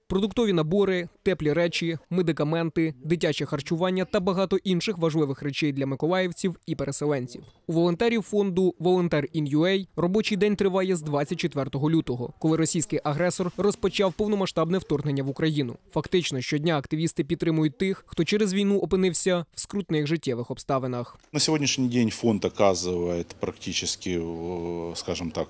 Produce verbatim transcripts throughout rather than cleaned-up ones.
Продуктові набори, теплі речі, медикаменти, дитяче харчування та багато інших важливих речей для миколаївців і переселенців. У волонтерів фонду «Волонтер ін ю ей» робочий день триває з двадцять четвертого лютого, коли російський агресор розпочав повномасштабне вторгнення в Україну. Фактично, щодня активісти підтримують тих, хто через війну опинився в скрутних життєвих обставинах. На сьогоднішній день фонд оказує практично, скажімо так,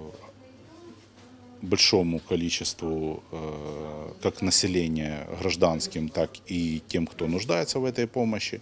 большому количеству как населения гражданским, так и тем, кто нуждается в этой помощи.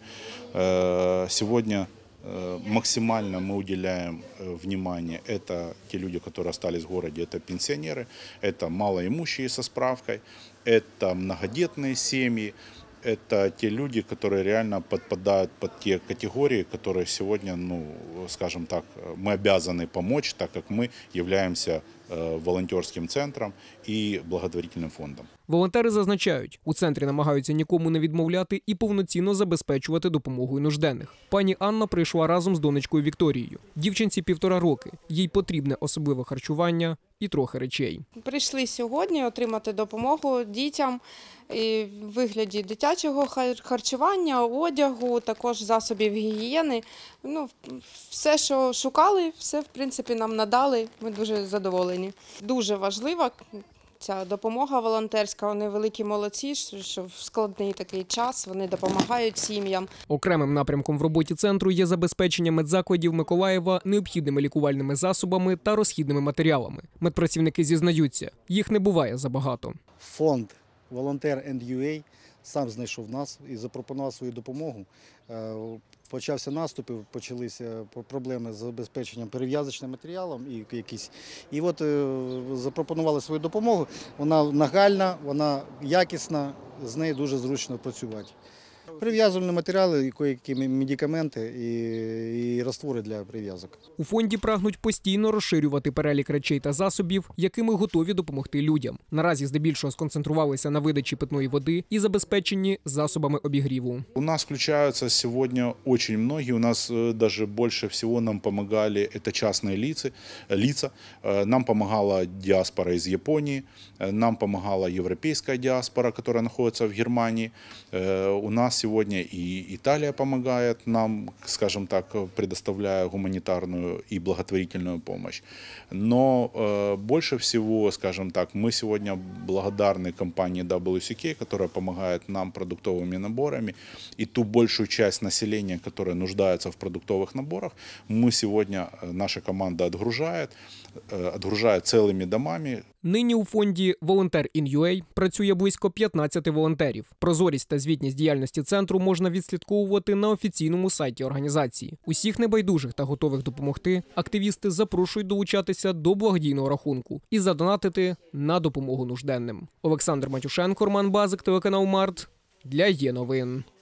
Сегодня максимально мы уделяем внимание. Это те люди, которые остались в городе, это пенсионеры, это малоимущие со справкой, это многодетные семьи. Это те люди, которые реально подпадают под те категории, которые сегодня, ну, скажем так, мы обязаны помочь, так как мы являемся волонтерським центром і благотворительним фондом. Волонтери зазначають, у центрі намагаються нікому не відмовляти і повноцінно забезпечувати допомогою нужденних. Пані Анна прийшла разом з донечкою Вікторією. Дівчинці півтора роки. Їй потрібне особливе харчування і трохи речей. Прийшли сьогодні отримати допомогу дітям в вигляді дитячого харчування, одягу, також засобів гігієни. Ну, все, що шукали, все, в принципі, нам надали. Ми дуже задоволені. Дуже важлива ця допомога волонтерська. Вони великі молодці, що в складний такий час вони допомагають сім'ям. Окремим напрямком в роботі центру є забезпечення медзакладів Миколаєва необхідними лікувальними засобами та розхідними матеріалами. Медпрацівники зізнаються, їх не буває забагато. Фонд «Волонтер ін ю ей» сам знайшов нас і запропонував свою допомогу. Почався наступ, почалися проблеми з забезпеченням перев'язочним матеріалом і якісь. І от запропонували свою допомогу. Вона нагальна, вона якісна, з нею дуже зручно працювати. Прив'язувальні матеріали, які медикаменти і, і раствори для прив'язок. У фонді прагнуть постійно розширювати перелік речей та засобів, якими готові допомогти людям. Наразі здебільшого сконцентрувалися на видачі питної води і забезпеченні засобами обігріву. У нас включаються сьогодні дуже багато. У нас навіть більше всього нам допомагали це частні лица. лица. Нам допомагала діаспора з Японії, нам допомагала європейська діаспора, яка знаходиться в Германії. У нас сегодня и Италия помогает нам, скажем так, предоставляя гуманитарную и благотворительную помощь. Но э, больше всего, скажем так, мы сегодня благодарны компании дабл ю си кей, которая помогает нам продуктовыми наборами. И ту большую часть населения, которая нуждается в продуктовых наборах, мы сегодня, наша команда отгружает, отгружает целыми домами. Нині у фонді «Волонтер ін ю ей» працює близько п'ятнадцяти волонтерів. Прозорість та звітність діяльності центру можна відслідковувати на офіційному сайті організації. Усіх небайдужих та готових допомогти активісти запрошують долучатися до благодійного рахунку і задонатити на допомогу нужденним. Олександр Матюшенко, Роман Базик, телеканал Март для Є новин.